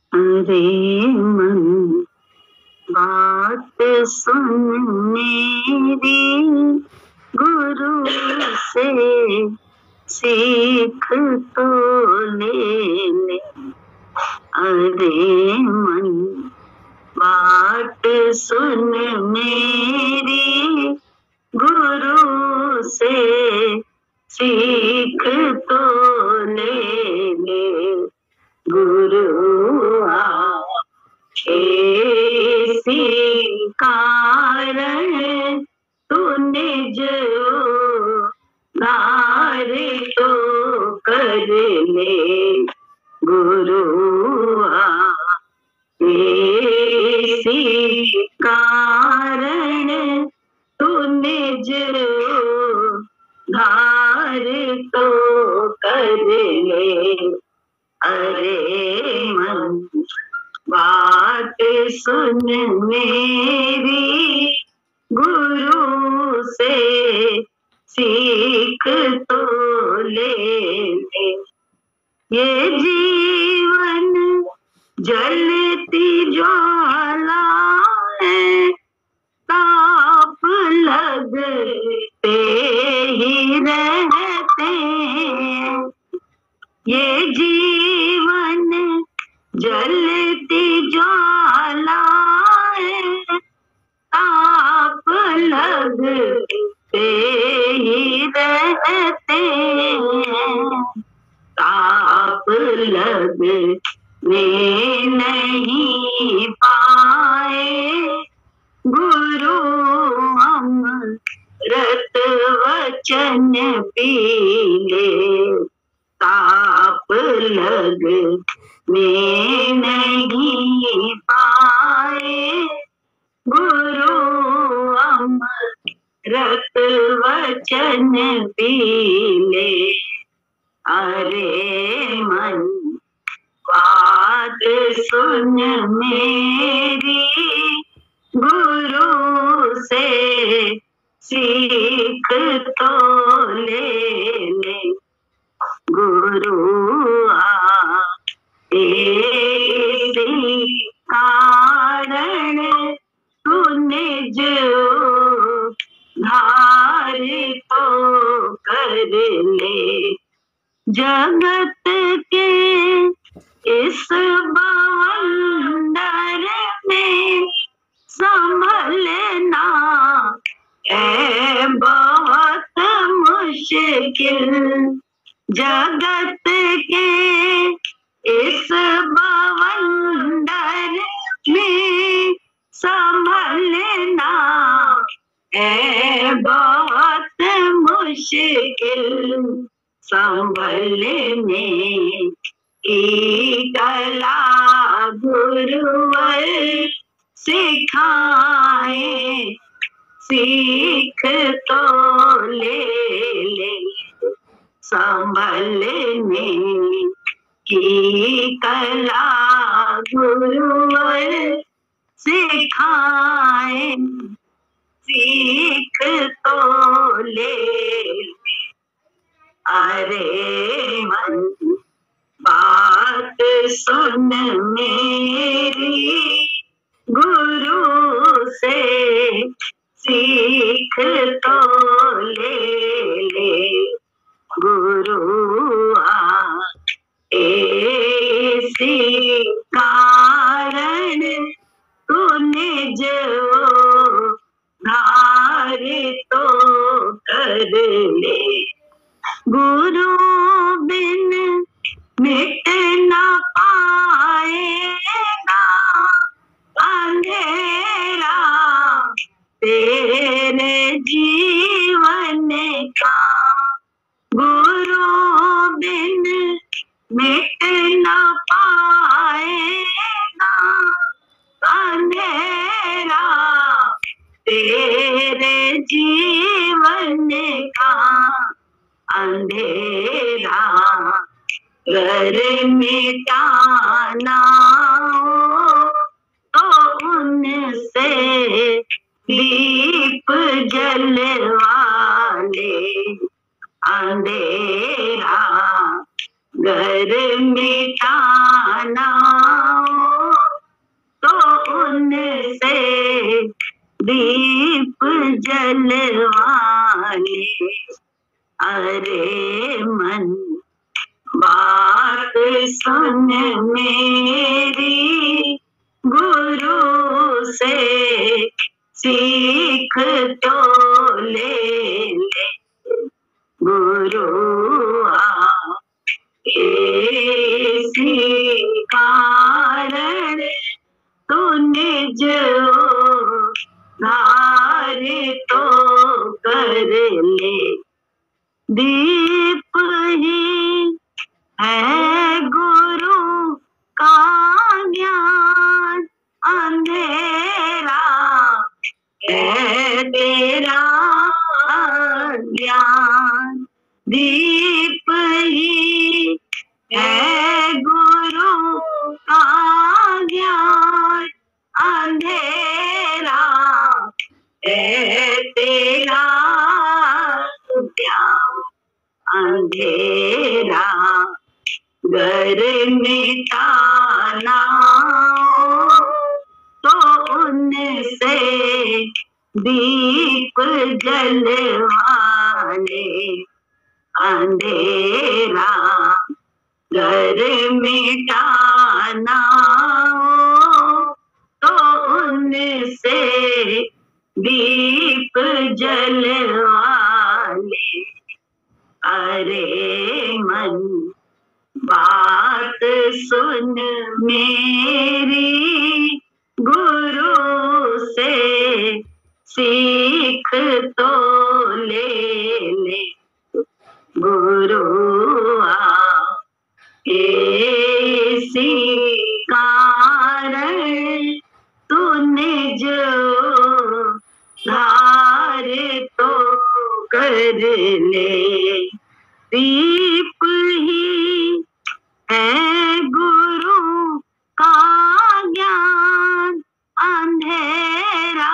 अरे मन बात सुन मेरी, गुरु से सीख तो ले। अरे मन बात सुन मेरी, गुरु से सीख तो ले। गुरु ऐसी कारण तूने जो नार तो कर ले। गुरु ऐसी कारण तूने जो धार तो कर ले। अरे मन बात सुन मेरी, गुरु से सीख तो ले। ये जीवन जलती ज्वाला है, ताप लगते ही रहते। ये जीवन जलती ज्वाला है, ताप लगते ही रहते। ताप लगने नहीं पाए, गुरु अमृत वचन पी ले। ताप लगने नहीं पाए, गुरु अमृत वचन पी ले। अरे मन बात सुन मेरी, गुरु से सीख तो ले। गुरु ऐसी कारण तूने जो धार तो कर ले। जगत के इस बवंडर में संभलना है बहुत मुश्किल। जगत के इस बवंडर में संभलना है बहुत मुश्किल। संभलने की कला गुरुवर सिखाए, सीख तो ले। संभलने की कला गुरुवर सिखाए, सीख तो ले। अरे मन बात सुन मेरी, गुरु से सीख तो ले। गुरु ऐसी कारण तूने जो धार तो कर ले। गुरु बिन मिट न पाएगा अंधेरा तेरे जीवन का। गुरु बिन मिट न पाएगा अंधेरा तेरे जीवन का। अंधेरा घर मिटाना हो तो उनसे दीप जलवा ले। अंधेरा घर मिटाना हो जलवाने। अरे मन बात सुन मेरी, गुरु से सीख तो ले ले। गुरु इसी कारण तू निज धार तो कर ले। दीप ही है गुरु का ज्ञान, अंधेरा है तेरा ज्ञान। दीप ही है गुरु का ज्ञान, अंधेरा है तेरा ज्ञान। अंधेरा घर मिटाना तो उनसे दीप जलवाने। अंधेरा घर मिटाना तो उनसे दीप जलवाने। अरे मन बात सुन मेरी, गुरु से सीख तो ले ले। गुरु इसी कारण तू निज धार तो कर ले। दीप ही है गुरु का ज्ञान, अंधेरा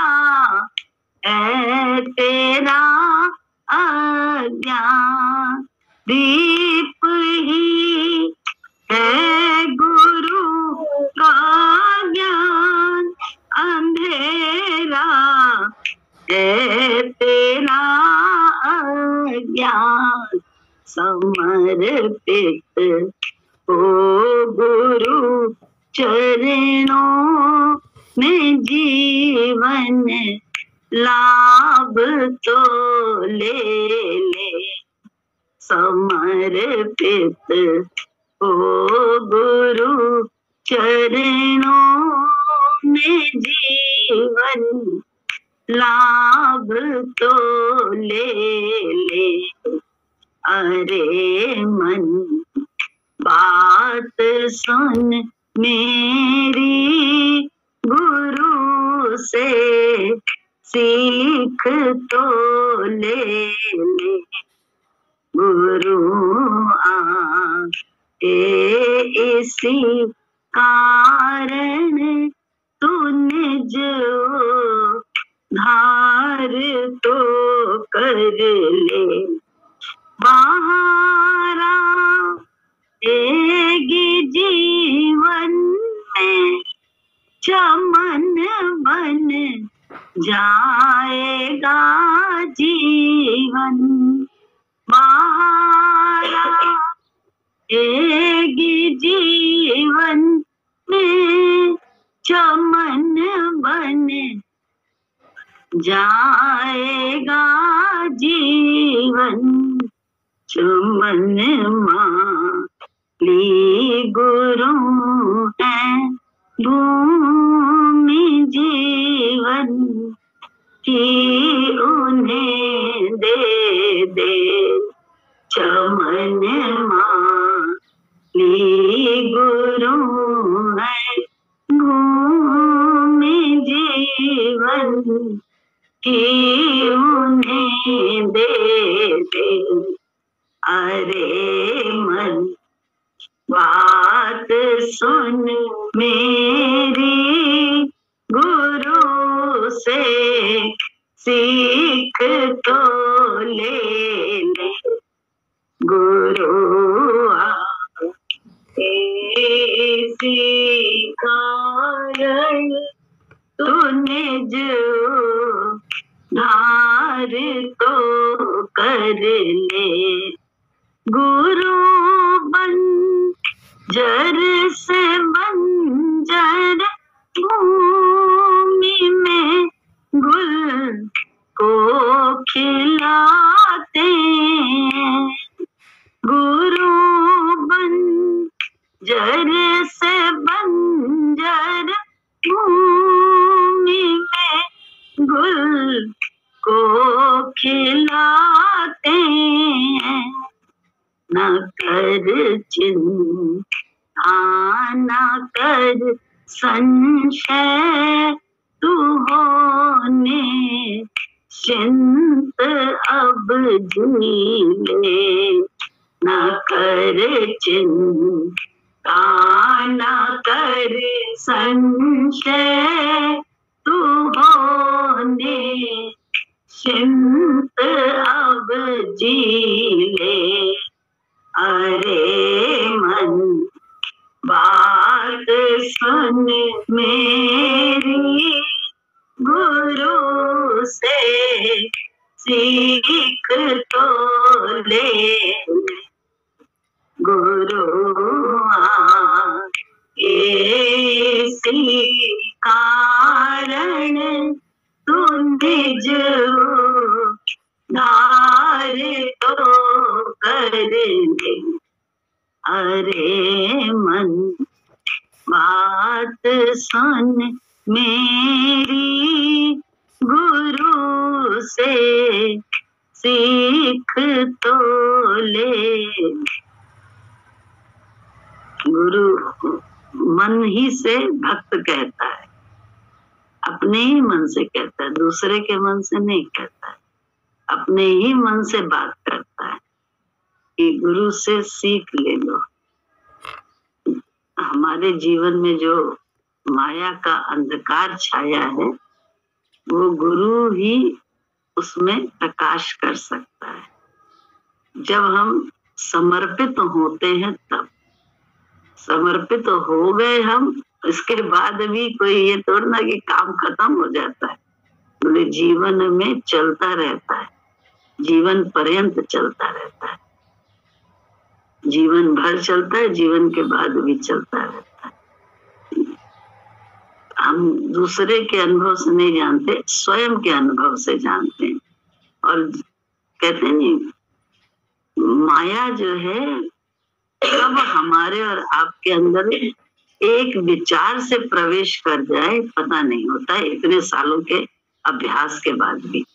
है तेरा अज्ञान। दीप ही है गुरु का ज्ञान, अंधेरा है तेरा अज्ञान। समर्पित हो गुरु चरणों में जीवन लाभ तो ले ले। समर्पित हो गुरु चरणों में जीवन लाभ तो ले ले। अरे मन बात सुन मेरी, गुरु से सीख तो ले ले। गुरु इसी कारण तू निज धार तो कर ले। बहारा देगी जीवन में, चमन बन जाएगा जीवन। बहारा देगी जीवन में, चमन बन जाएगा जीवन। चमन माली गुरु है भूमि जीवन की, उन्हें दे दे। चमन माली गुरु है भूमि जीवन की, उन्हें दे दे। अरे मन बात सुन मेरी, गुरु से सीख तो ले ले। गुरु इसी कारण तू निज धार जर से बंजर भूमि में गुल को खिलाते गुरु बंजर से बंजर भूमि में गुल को खिलाते न कर चिंता न कर संशय तू होने चिंत अब झीले न कर चिंता न कर संशय तू होने चिंत अब जीले अरे मन बात सुन मेरी गुरु से सीख तो ले गुरु इसी कारण तू निज धार तो कर ले अरे मन बात सुन मेरी गुरु से सीख तो ले गुरु मन ही से भक्त कहता है, अपने ही मन से कहता है, दूसरे के मन से नहीं कहता है, अपने ही मन से बात करता है कि गुरु से सीख ले लो। हमारे जीवन में जो माया का अंधकार छाया है वो गुरु ही उसमें प्रकाश कर सकता है। जब हम समर्पित होते हैं तब समर्पित हो गए हम, इसके बाद भी कोई ये तोड़ना कि काम खत्म हो जाता है, बोले जीवन में चलता रहता है, जीवन पर्यंत चलता रहता है, जीवन भर चलता है, जीवन के बाद भी चलता रहता है। हम दूसरे के अनुभव से नहीं जानते, स्वयं के अनुभव से जानते हैं। और कहते नहीं माया जो है कब हमारे और आपके अंदर एक विचार से प्रवेश कर जाए पता नहीं होता है, इतने सालों के अभ्यास के बाद भी।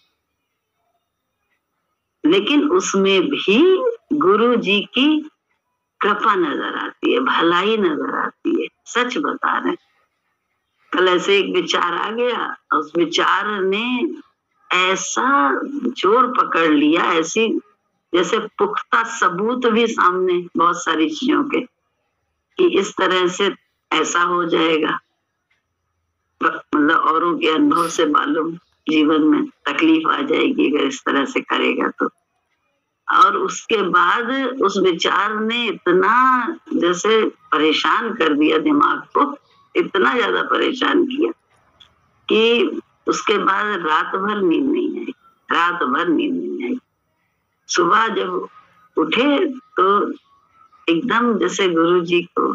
लेकिन उसमें भी गुरु जी की कृपा नजर आती है, भलाई नजर आती है, सच बता रहे हैं। कल ऐसे एक विचार आ गया, उस विचार ने ऐसा जोर पकड़ लिया, ऐसी जैसे पुख्ता सबूत भी सामने बहुत सारी चीजों के कि इस तरह से ऐसा हो जाएगा, मतलब औरों के अनुभव से मालूम जीवन में तकलीफ आ जाएगी अगर इस तरह से करेगा तो। और उसके बाद उस विचार ने इतना जैसे परेशान कर दिया दिमाग को, इतना ज्यादा परेशान किया कि उसके बाद रात भर नींद नहीं आई, रात भर नींद नहीं आई। सुबह जब उठे तो एकदम जैसे गुरु जी को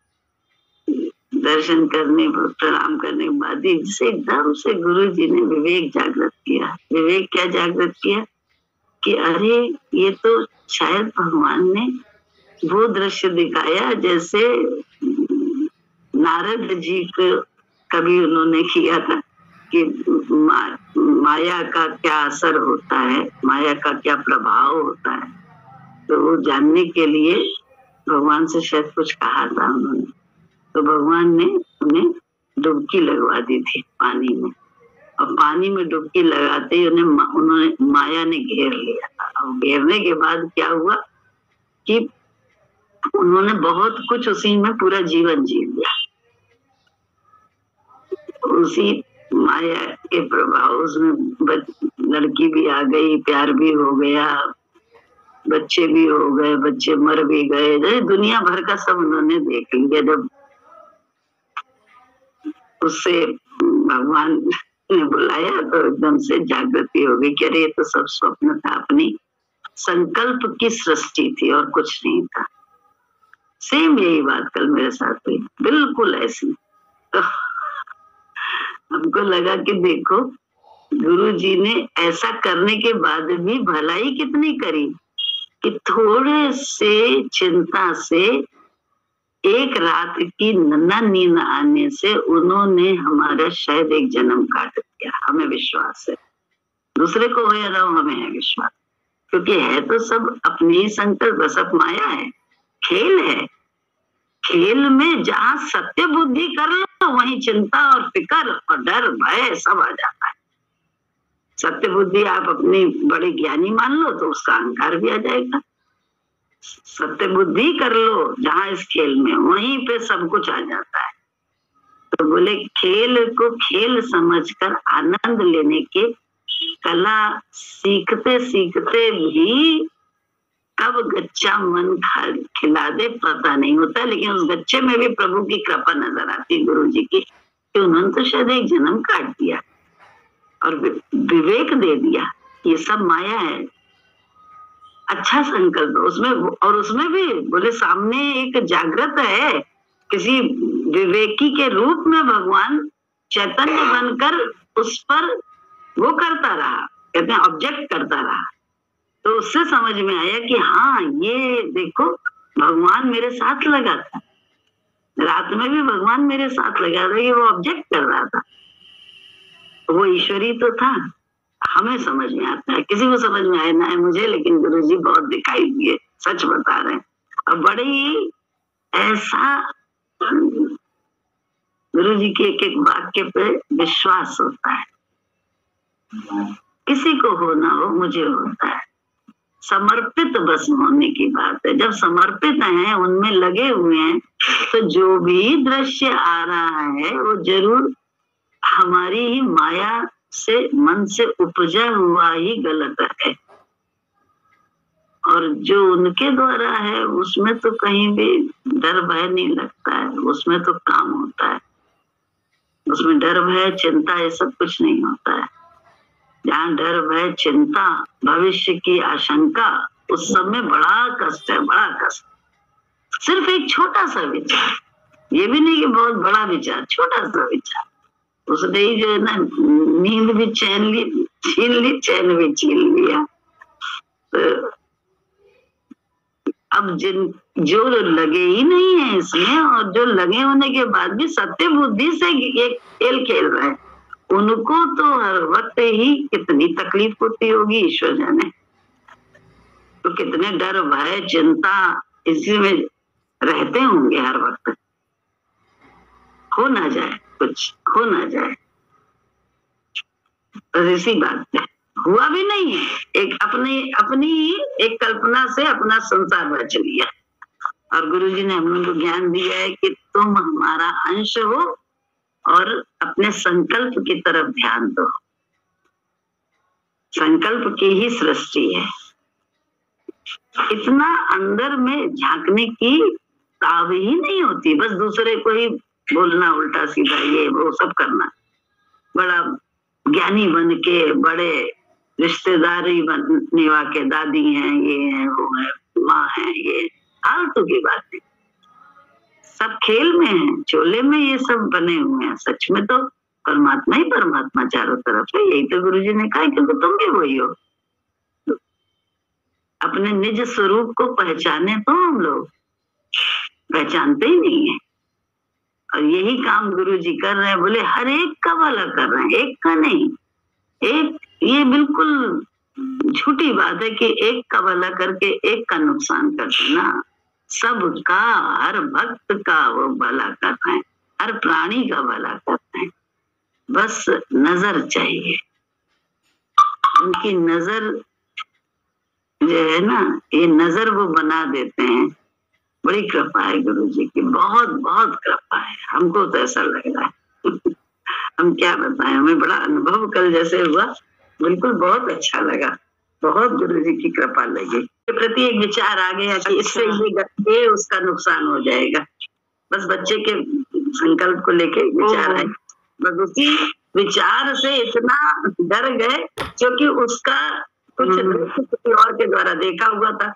दर्शन करने प्रणाम करने के बाद ही जैसे एकदम से गुरु जी ने विवेक जागृत किया। विवेक क्या जागृत किया कि अरे ये तो शायद भगवान ने वो दृश्य दिखाया जैसे नारद जी को कभी उन्होंने किया था कि माया का क्या असर होता है, माया का क्या प्रभाव होता है। तो वो जानने के लिए भगवान से शायद कुछ कहा था उन्होंने, तो भगवान ने उन्हें डुबकी लगवा दी थी पानी में, और पानी में डुबकी लगाते ही उन्होंने माया ने घेर लिया था। और घेरने के बाद क्या हुआ कि उन्होंने बहुत कुछ उसी में पूरा जीवन जी लिया, उसी माया के प्रभाव। उसमें लड़की भी आ गई, प्यार भी हो गया, बच्चे भी हो गए, बच्चे मर भी गए, दुनिया भर का सब उन्होंने देख लिया। जब उससे भगवान ने बुलाया तो एकदम से जागृति हो गई कि अरे ये तो सब स्वप्न था, अपनी संकल्प की सृष्टि थी और कुछ नहीं था। सेम यही बात कल मेरे साथ हुई, बिल्कुल ऐसी। तो हमको लगा कि देखो गुरु जी ने ऐसा करने के बाद भी भलाई कितनी करी कि थोड़े से चिंता से, एक रात की न नींद आने से उन्होंने हमारा शायद एक जन्म काट दिया। हमें विश्वास है, दूसरे को हो या ना हो, हमें है विश्वास, क्योंकि है तो सब अपनी ही संकल्प, सब माया है, खेल है। खेल में जहाँ सत्य बुद्धि कर लो वहीं चिंता और फिक्र और डर भय सब आ जाता है। सत्य बुद्धि आप अपनी बड़ी ज्ञानी मान लो तो उसका अहंकार भी आ जाएगा। सत्य बुद्धि कर लो जहाँ इस खेल में, वहीं पे सब कुछ आ जाता है। तो बोले खेल को खेल समझकर आनंद लेने के कला सीखते सीखते भी कब गच्चा मन खिला दे पता नहीं होता, लेकिन उस गच्चे में भी प्रभु की कृपा नजर आती, गुरु जी की, कि उन्होंने तो शायद एक जन्म काट दिया और विवेक दे दिया। ये सब माया है, अच्छा संकल्प उसमें, और उसमें भी बोले सामने एक जागृत है, किसी विवेकी के रूप में भगवान चैतन्य बनकर उस पर वो करता रहा, कहते हैं ऑब्जेक्ट करता रहा। तो उससे समझ में आया कि हाँ ये देखो भगवान मेरे साथ लगा था, रात में भी भगवान मेरे साथ लगा था, ये वो ऑब्जेक्ट कर रहा था, वो ईश्वरी तो था। हमें समझ में आता है, किसी को समझ में आए ना है मुझे, लेकिन गुरुजी बहुत दिखाई दिए, सच बता रहे हैं। और बड़े ही ऐसा गुरुजी के एक एक वाक्य पे विश्वास होता है, किसी को हो ना हो मुझे होता है। समर्पित बस होने की बात है, जब समर्पित हैं उनमें लगे हुए हैं तो जो भी दृश्य आ रहा है वो जरूर हमारी ही माया से, मन से उपजा हुआ ही गलत है, और जो उनके द्वारा है उसमें तो कहीं भी डर भय नहीं लगता है, उसमें तो काम होता है, उसमें डर भय चिंता ये सब कुछ नहीं होता है। जहाँ डर भय चिंता भविष्य की आशंका, उस सब में बड़ा कष्ट है, बड़ा कष्ट। सिर्फ एक छोटा सा विचार, ये भी नहीं कि बहुत बड़ा विचार, छोटा सा विचार, उसने ही जो है ना नींद भी छीन ली, चैन भी छीन लिया। तो अब जो लगे ही नहीं है इसमें, और जो लगे होने के बाद भी सत्य बुद्धि से एक खेल खेल रहे हैं, उनको तो हर वक्त ही कितनी तकलीफ होती होगी ईश्वर जाने, तो कितने डर भय चिंता इसी में रहते होंगे हर वक्त, हो ना जाए कुछ, हो ना जाए। तो इसी बात है, हुआ भी नहीं है, एक अपनी एक कल्पना से अपना संसार बच लिया, और गुरुजी ने हम लोगों को ज्ञान दिया है कि तुम हमारा अंश हो और अपने संकल्प की तरफ ध्यान दो। संकल्प की ही सृष्टि है, इतना अंदर में झांकने की ताब ही नहीं होती, बस दूसरे को ही बोलना उल्टा सीधा ये वो सब करना, बड़ा ज्ञानी बन के बड़े रिश्तेदारी बनने के दादी हैं, ये है वो है, माँ है, ये फालतू की बातें, सब खेल में है, चोले में ये सब बने हुए हैं। सच में तो परमात्मा ही परमात्मा चारों तरफ है, यही तो गुरुजी ने कहा, क्योंकि तुम भी वही हो। अपने निज स्वरूप को पहचाने तो हम लोग पहचानते ही नहीं है, और यही काम गुरुजी कर रहे हैं। बोले हर एक का भला कर रहे हैं, एक का नहीं। एक ये बिल्कुल झूठी बात है कि एक का भला करके एक का नुकसान कर देना, सबका, हर भक्त का वो भला करते हैं, हर प्राणी का भला करते हैं, बस नजर चाहिए। उनकी नजर जो है ना, ये नजर वो बना देते हैं। बड़ी कृपा है गुरुजी की, बहुत बहुत कृपा है, हमको तो ऐसा लग रहा है हम क्या बताएं, हमें बड़ा अनुभव कल जैसे हुआ, बिल्कुल बहुत अच्छा लगा, बहुत गुरुजी की कृपा लगी। के प्रति एक विचार आ गया कि इससे ये उसका नुकसान हो जाएगा, बस बच्चे के संकल्प को लेके विचार है, बस उसी विचार से इतना डर गए क्योंकि उसका कुछ और के द्वारा देखा हुआ था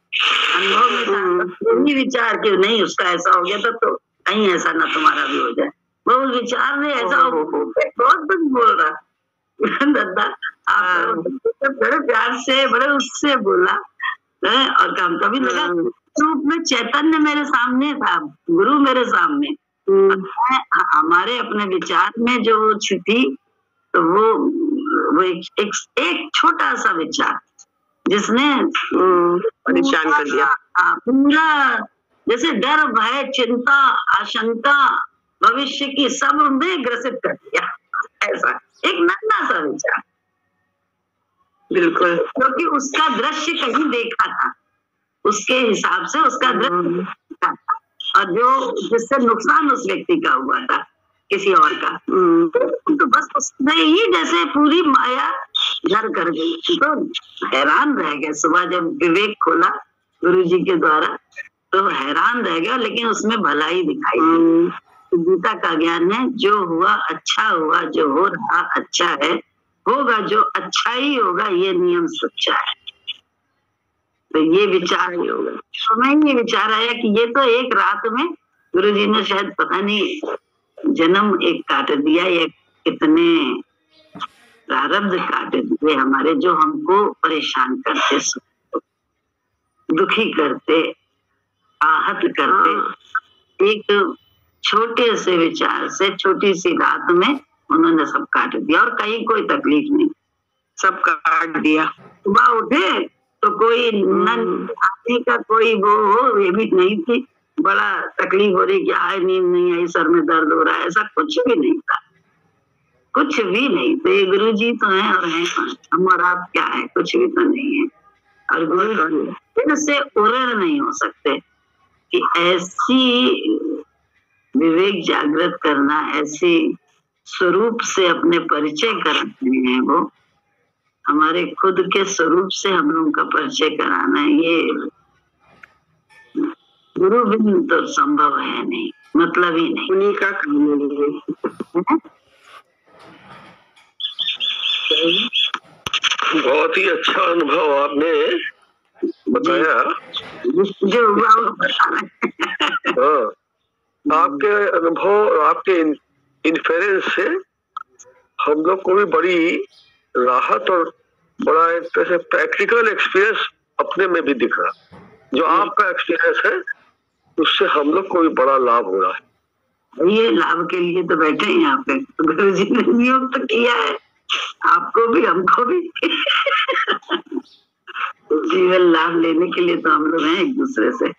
अनुभव में था विचार कि नहीं उसका ऐसा हो गया था तो कहीं ऐसा ना तुम्हारा भी हो जाए। वो विचार ने ऐसा बहुत कुछ बोल रहा दादा, आप बड़े प्यार से बड़े उससे बोला और काम कभी लगा रूप में चैतन्य मेरे सामने था, गुरु मेरे सामने, हमारे अपने विचार में जो वो थी तो वो एक छोटा सा विचार जिसने परेशान कर दिया, पूरा जैसे डर भय चिंता आशंका भविष्य की सब में ग्रसित कर दिया। ऐसा एक नन्हा सा विचार, बिल्कुल, क्योंकि उसका दृश्य कहीं देखा था, उसके हिसाब से उसका दृश्य था और जो जिससे नुकसान उस व्यक्ति का हुआ था किसी और का, तो बस उसने ही जैसे पूरी माया घर कर गई। तो हैरान रह गए सुबह जब विवेक खोला गुरुजी के द्वारा, तो हैरान रह गया, लेकिन उसमें भलाई दिखाई दी। गीता का ज्ञान है, जो हुआ अच्छा हुआ, जो हो रहा अच्छा है, होगा जो अच्छा ही होगा, ये नियम सच्चा है। तो ये विचार ही होगा। तो मैं ये विचार आया कि ये तो एक रात में गुरुजी ने शायद पता नहीं जन्म एक काट दिया, या कितने प्रारब्ध काट दिए हमारे, जो हमको परेशान करते, दुखी करते, आहत करते। एक छोटे से विचार से छोटी सी रात में उन्होंने सब काट दिया और कहीं कोई तकलीफ नहीं, सब काट दिया। सुबह उठे तो कोई आने का कोई वो हो ये भी नहीं थी, बड़ा तकलीफ हो रही कि आए नींद नहीं आई, सर में दर्द हो रहा है, ऐसा कुछ भी नहीं था, कुछ भी नहीं। तो ये गुरु जी तो हैं और हैं, हम और आप क्या है, कुछ भी तो नहीं है। और गुरु से उरण नहीं हो सकते कि ऐसी विवेक जागृत करना, ऐसी स्वरूप से अपने परिचय कराते हैं, वो हमारे खुद के स्वरूप से हम लोगों का परिचय कराना, ये गुरु बिन तो संभव है नहीं, मतलब ही नहीं, उन्हीं का काम। बहुत ही अच्छा अनुभव आपने बताया, जो हुआ वो बताना। हाँ, आपके अनुभव और आपके इन्फ्लुएंस से हम लोग को भी बड़ी राहत और बड़ा एक तरह से प्रैक्टिकल एक्सपीरियंस अपने में भी दिख रहा। जो आपका एक्सपीरियंस है उससे हम लोग को भी बड़ा लाभ हो रहा है। ये लाभ के लिए तो बैठे हैं यहाँ पे, गुरु जी ने नियुक्त तो किया है आपको भी हमको भी। जीवन लाभ लेने के लिए तो हम लोग हैं एक दूसरे से।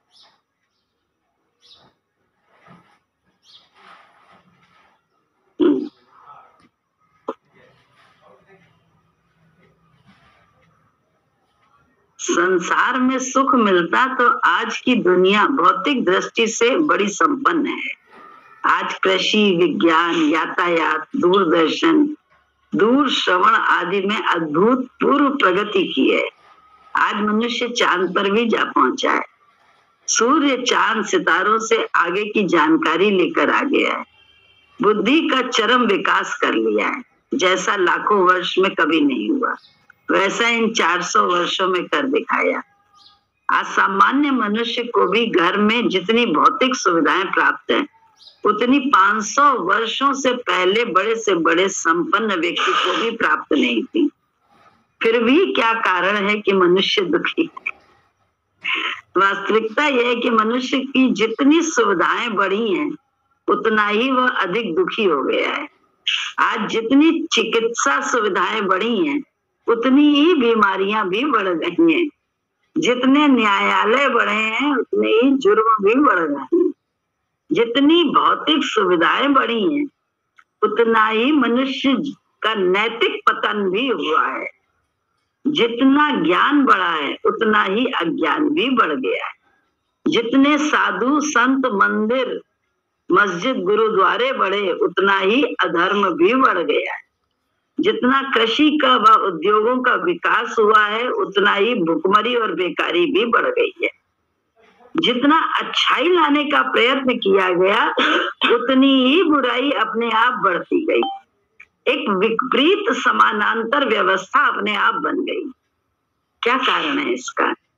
संसार में सुख मिलता तो आज की दुनिया भौतिक दृष्टि से बड़ी संपन्न है। आज कृषि, विज्ञान, यातायात, दूरदर्शन, दूर श्रवण आदि में अभूतपूर्व प्रगति की है। आज मनुष्य चांद पर भी जा पहुंचा है। सूर्य, चांद, सितारों से आगे की जानकारी लेकर आ गया है। बुद्धि का चरम विकास कर लिया है, जैसा लाखों वर्ष में कभी नहीं हुआ, वैसा इन 400 वर्षों में कर दिखाया। आज सामान्य मनुष्य को भी घर में जितनी भौतिक सुविधाएं प्राप्त है, उतनी 500 वर्षों से पहले बड़े से बड़े संपन्न व्यक्ति को भी प्राप्त नहीं थी। फिर भी क्या कारण है कि मनुष्य दुखी है? वास्तविकता यह है कि मनुष्य की जितनी सुविधाएं बढ़ी हैं, उतना ही वह अधिक दुखी हो गया है। आज जितनी चिकित्सा सुविधाएं बढ़ी हैं, उतनी ही बीमारियां भी बढ़ गई हैं। जितने न्यायालय बढ़े हैं, उतने ही जुर्म भी बढ़ गए हैं। जितनी भौतिक सुविधाएं बढ़ी हैं, उतना ही मनुष्य का नैतिक पतन भी हुआ है। जितना ज्ञान बढ़ा है, उतना ही अज्ञान भी बढ़ गया है। जितने साधु, संत, मंदिर, मस्जिद, गुरुद्वारे बढ़े, उतना ही अधर्म भी बढ़ गया है। जितना कृषि का व उद्योगों का विकास हुआ है, उतना ही भुखमरी और बेकारी भी बढ़ गई है। जितना अच्छाई लाने का प्रयत्न किया गया, उतनी ही बुराई अपने आप बढ़ती गई। एक विपरीत समानांतर व्यवस्था अपने आप बन गई। क्या कारण है इसका?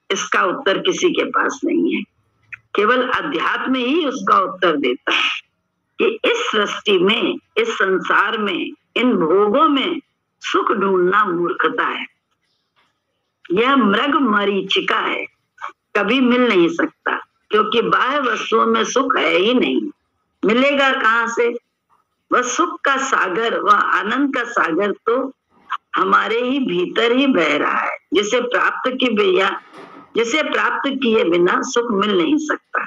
इसका उत्तर किसी के पास नहीं है। केवल अध्यात्म ही उसका उत्तर देता है कि इस सृष्टि में, इस संसार में, इन भोगों में सुख ढूंढना मूर्खता है। यह मृग मरीचिका है, कभी मिल नहीं सकता, क्योंकि बाह्य वस्तुओं में सुख है ही नहीं। मिलेगा कहाँ से? वह सुख का सागर, वह आनंद का सागर तो हमारे ही भीतर ही बह रहा है, जिसे प्राप्त किए बिना सुख मिल नहीं सकता,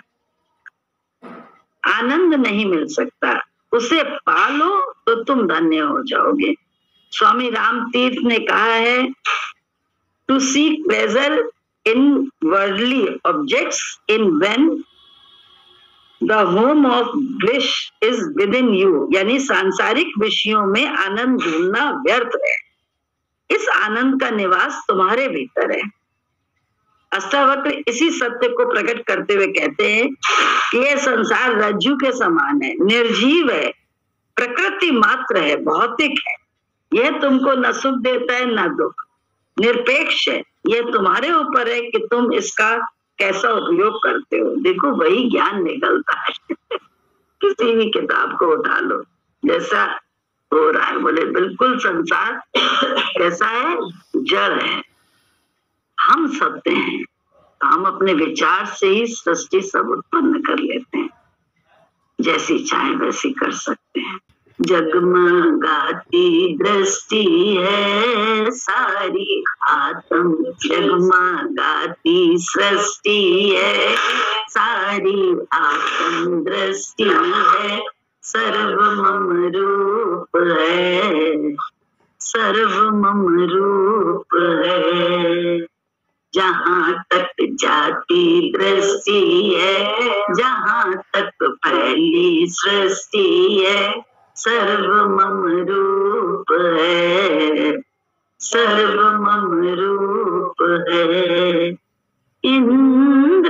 आनंद नहीं मिल सकता। उसे पालो तो तुम धन्य हो जाओगे। स्वामी राम तीर्थ ने कहा है, to seek pleasure in worldly objects in when the home of bliss is within you, यानी सांसारिक विषयों में आनंद ढूंढना व्यर्थ है, इस आनंद का निवास तुम्हारे भीतर है। अष्टावक्र इसी सत्य को प्रकट करते हुए कहते हैं कि यह संसार रज्जू के समान है, निर्जीव है, प्रकृति मात्र है, भौतिक है। यह तुमको न सुख देता है न दुख, निरपेक्ष है। यह तुम्हारे ऊपर है कि तुम इसका कैसा उपयोग करते हो। देखो वही ज्ञान निकलता है किसी भी किताब को उठा लो, जैसा हो रहा है। बोले बिल्कुल संसार कैसा है? जड़ है, हम सत्य हैं, तो हम अपने विचार से ही सृष्टि सब उत्पन्न कर लेते हैं, जैसी चाहे वैसी कर सकते हैं। जगमगाती दृष्टि है सारी आत्म, जगमगाती सृष्टि है सारी आत्म दृष्टि है, सर्व मम रूप है, सर्व मम रूप है। जहाँ तक जाती दृष्टि है, जहाँ तक फैली सृष्टि है, सर्व मम रूप है, सर्व मम रूप है। इंद्र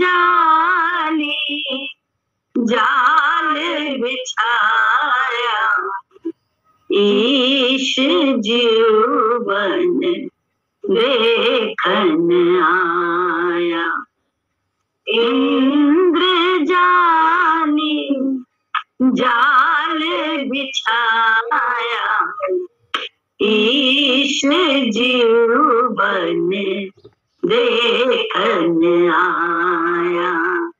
जाली जाल बिछाया, ईश जीवन देखन आया। इंद्र जानी जाल बिछाया, ईश जीवन देखन आया।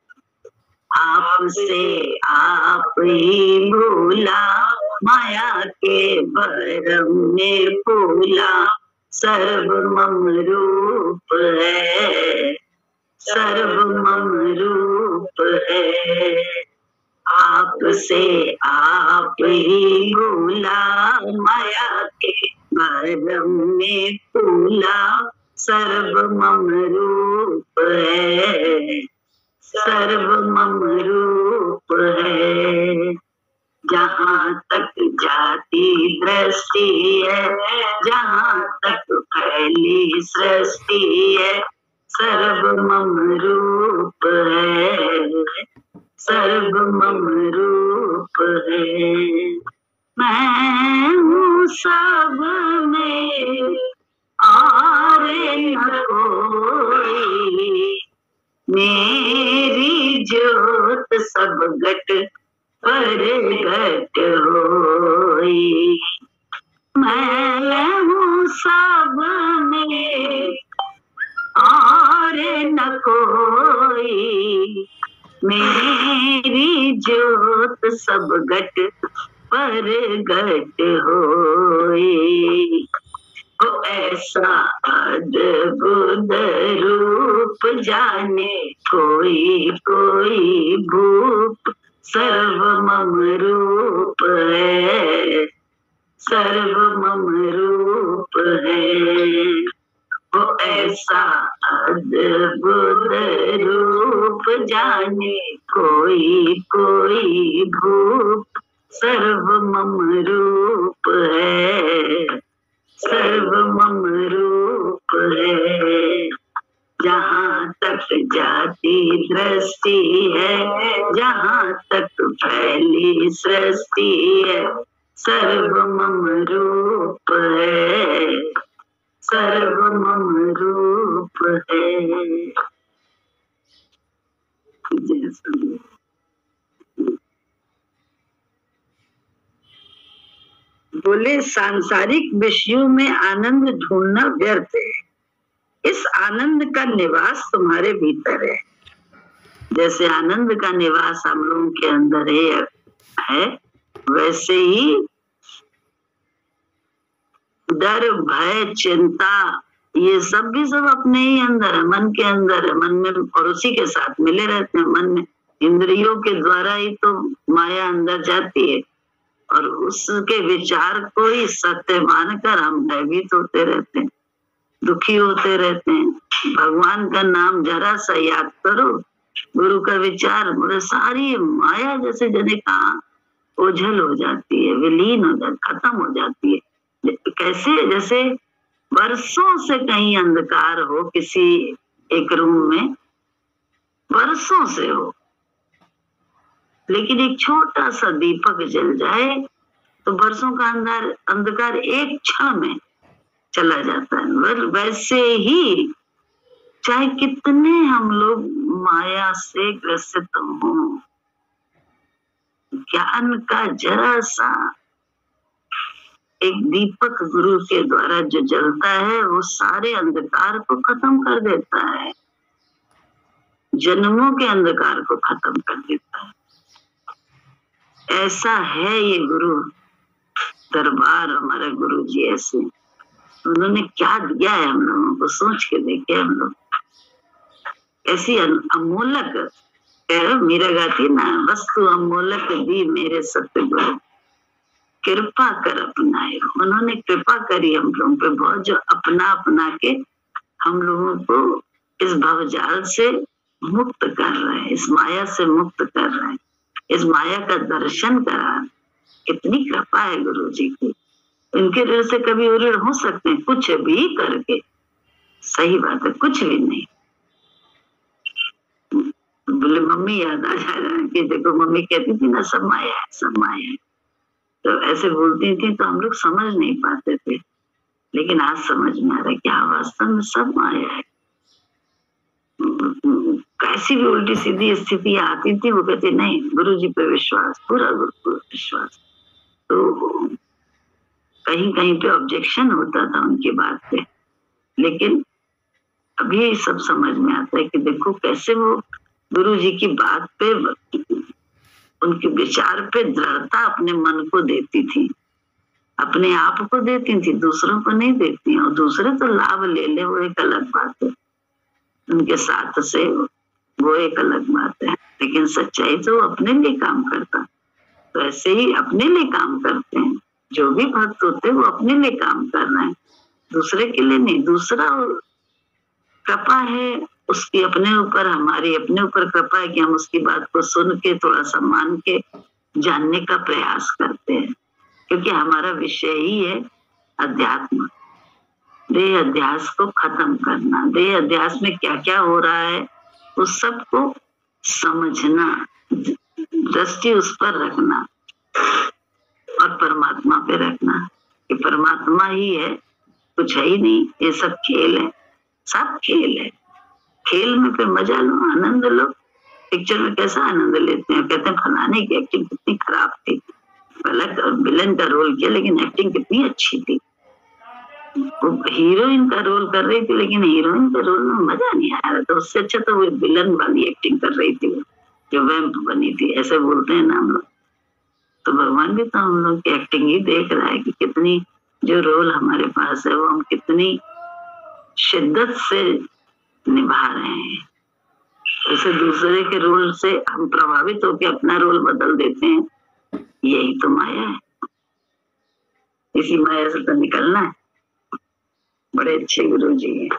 आपसे आप ही भूला, माया के भरम में फूला, सर्व मम रूप है, सर्व मम रूप है। आपसे आप ही भूला, माया के भरम में फूला, सर्व मम रूप है, सर्व मम रूप है। जहाँ तक जाती दृष्टि है, जहाँ तक फैली सृष्टि है, सर्व मम रूप है, सर्व मम रूप है। मैं हूँ सब में और न कोई, मेरी ज्योत सब घट पर घट होई। मैं हूँ सब में और न कोई, मेरी ज्योत सब घट पर घट होई। वो ऐसा अद्भुत रूप जाने कोई कोई भूप, सर्व मम रूप है, सर्व मम रूप है। वो ऐसा अद्भुत रूप जाने कोई कोई भूप, सर्व मम रूप है, सर्व मम रूप है। जहाँ तक जाती दृष्टि है, जहाँ तक फैली सृष्टि है, सर्व मम रूप है, सर्व मम रूप है जैसा। बोले सांसारिक विषयों में आनंद ढूंढना व्यर्थ है, इस आनंद का निवास तुम्हारे भीतर है। जैसे आनंद का निवास हम लोगों के अंदर है, वैसे ही डर भय चिंता ये सब भी सब अपने ही अंदर है, मन के अंदर है, मन में और उसी के साथ मिले रहते हैं। मन में इंद्रियों के द्वारा ही तो माया अंदर जाती है और उसके विचार को ही सत्य मानकर हम भयभीत होते रहते हैं, दुखी होते रहते हैं। भगवान का नाम जरा सा याद करो, गुरु का विचार, बोले सारी माया जैसे जने कहा ओझल हो जाती है, विलीन हो जाती, खत्म हो जाती है। कैसे? जैसे बरसों से कहीं अंधकार हो किसी एक रूम में, बरसों से हो, लेकिन एक छोटा सा दीपक जल जाए तो बरसों का अंधकार एक क्षण में चला जाता है। वैसे ही चाहे कितने हम लोग माया से ग्रसित हों, ज्ञान का जरा सा एक दीपक गुरु के द्वारा जो जलता है वो सारे अंधकार को खत्म कर देता है, जन्मों के अंधकार को खत्म कर देता है। ऐसा है ये गुरु दरबार, हमारे गुरु जी ऐसे, उन्होंने क्या दिया है हम लोगों को, सोच के देखे हम लोग। ऐसी अमोलक, मीरा गाती ना, वस्तु अमोलक दी मेरे सतगुरु, कृपा कर अपनाए। उन्होंने कृपा करी हम लोगों पे बहुत, जो अपना के हम लोगों को इस भवजाल से मुक्त कर रहे हैं, इस माया से मुक्त कर रहे हैं, इस माया का दर्शन करा। कितनी कृपा है गुरु जी की। इनके ऋण से कभी ऋण हो सकते हैं कुछ भी करके, सही बात है, कुछ भी नहीं। बोले मम्मी याद आ जा रहा है कि देखो मम्मी कहती थी ना सब माया है, सब माया है, तो ऐसे बोलती थी तो हम लोग समझ नहीं पाते थे, लेकिन आज समझ में आ रहा है कि हाँ वास्तव में सब माया है। कैसी भी उल्टी सीधी स्थिति आती थी वो कहती नहीं, गुरु जी पे विश्वास, पूरा गुरु पे विश्वास। तो कहीं कहीं पे ऑब्जेक्शन होता था उनकी बात पे, लेकिन अभी सब समझ में आता है कि देखो कैसे वो गुरु जी की बात पे, उनके विचार पे दृढ़ता अपने मन को देती थी, अपने आप को देती थी, दूसरों को नहीं देती। और दूसरे तो लाभ ले ले वो एक अलग बात है, उनके साथ से वो एक अलग बात है, लेकिन सच्चाई तो अपने लिए काम करता। तो ऐसे ही अपने लिए काम करते हैं, जो भी भक्त होते हैं वो अपने लिए काम कर रहे हैं, दूसरे के लिए नहीं। दूसरा कृपा है उसकी अपने ऊपर, हमारी अपने ऊपर कृपा है कि हम उसकी बात को सुन के थोड़ा सा मान के जानने का प्रयास करते हैं, क्योंकि हमारा विषय ही है अध्यात्म, देह अध्यास को खत्म करना। देह अध्यास में क्या क्या हो रहा है उस सब को समझना, दृष्टि उस पर रखना और परमात्मा पे रखना कि परमात्मा ही है, कुछ है ही नहीं, ये सब खेल है, सब खेल है। खेल में फिर मजा लो, आनंद लो। पिक्चर में कैसा आनंद लेते हैं, कहते हैं फलाने की एक्टिंग कितनी खराब थी, गलत विलन का रोल किया लेकिन एक्टिंग कितनी अच्छी थी। वो हीरोइन का रोल कर रही थी लेकिन हीरोइन के रोल में मजा नहीं आ रहा था, उससे अच्छा तो वो विलन वाली एक्टिंग कर रही थी जो वैम्प बनी थी, ऐसे बोलते हैं ना हम लोग। तो भगवान भी तो हम लोग की एक्टिंग ही देख रहा है कि कितनी जो रोल हमारे पास है वो हम कितनी शिद्दत से निभा रहे हैं। जैसे दूसरे के रोल से हम प्रभावित होकर अपना रोल बदल देते हैं, यही तो माया है, इसी माया से तो निकलना है। बड़े अच्छे गुरु जी हैं।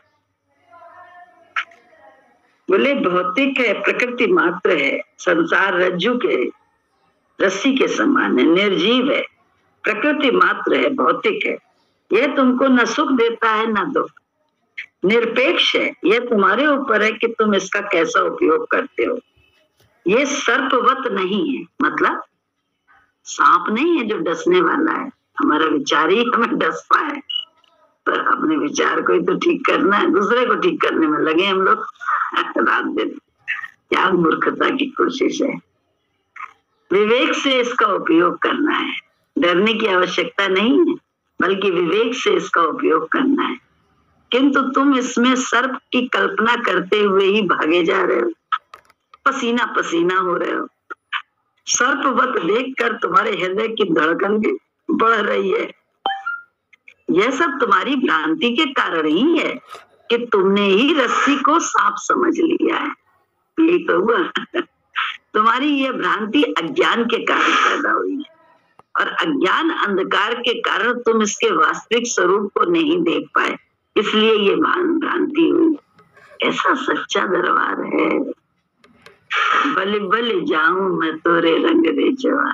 बोले भौतिक है, प्रकृति मात्र है, संसार रज्जु के रस्सी के समान है, निर्जीव है, प्रकृति मात्र है, भौतिक है, यह तुमको न सुख देता है न दुख, निरपेक्ष है, यह तुम्हारे ऊपर है कि तुम इसका कैसा उपयोग करते हो। ये सर्पवत नहीं है, मतलब सांप नहीं है जो डसने वाला है, हमारा विचार ही हमें डसता है। पर अपने विचार को ही तो ठीक करना है, दूसरे को ठीक करने में लगे हम लोग रात दिन। क्या मूर्खता की कोशिश है। विवेक से इसका उपयोग करना है, डरने की आवश्यकता नहीं है, बल्कि विवेक से इसका उपयोग करना है। किंतु तुम इसमें सर्प की कल्पना करते हुए ही भागे जा रहे हो, पसीना पसीना हो रहे हो। सर्पवत देखकर तुम्हारे हृदय की धड़कन भी बढ़ रही है। यह सब तुम्हारी भ्रांति के कारण ही है कि तुमने ही रस्सी को सांप समझ लिया है। यही तो हुआ। तुम्हारी यह भ्रांति अज्ञान के कारण पैदा हुई है, और अज्ञान अंधकार के कारण तुम इसके वास्तविक स्वरूप को नहीं देख पाए, इसलिए ये भ्रांति हुई। ऐसा सच्चा दरबार है। बल बल जाऊं मैं तोरे रंग रे जवा,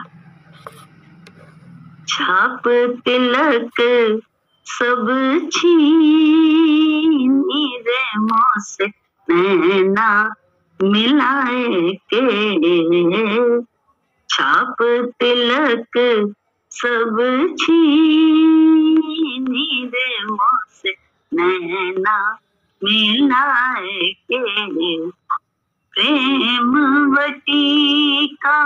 छाप तिलक सब छीनी रे मोह से नैना मिलाए के। छाप तिलक सब छीनी रे मोह से नैना मिलाए के। प्रेम वटी का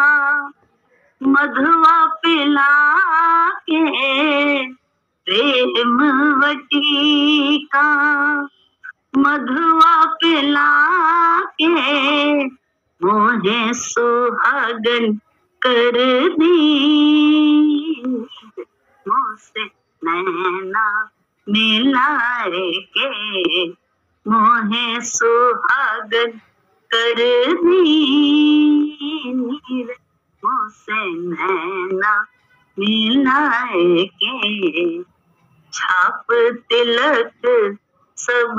मधुआ पिला के, प्रेम वटी का मधुआ पिला के, मोहे सुहागन कर दी, मुझसे नैना मिलाए के। मोहे सुहागन कर दी, मुझसे नैना मिलाए के। छाप तिलक सब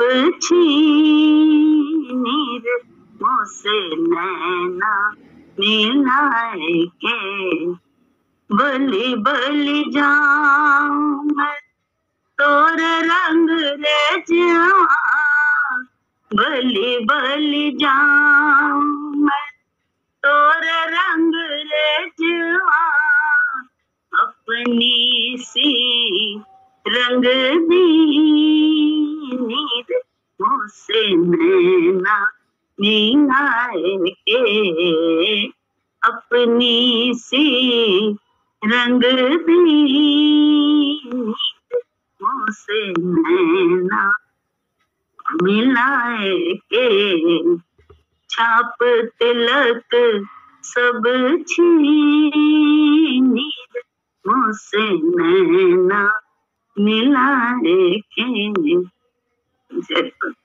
छीनी रे मुझसे नैना मिलाए के। बलि बलि जाऊं मैं तोर रंग रे जवा, बलि बलि जाऊं मैं तोर रंग रे जवा। अपनी सी रंग दीनी रे मुझसे नैना मिलाए के। अपनी सी रंग दीनी मुझसे नैना मिलाए के। छाप तिलक सब छीनी मुझसे नैना मिलाए के।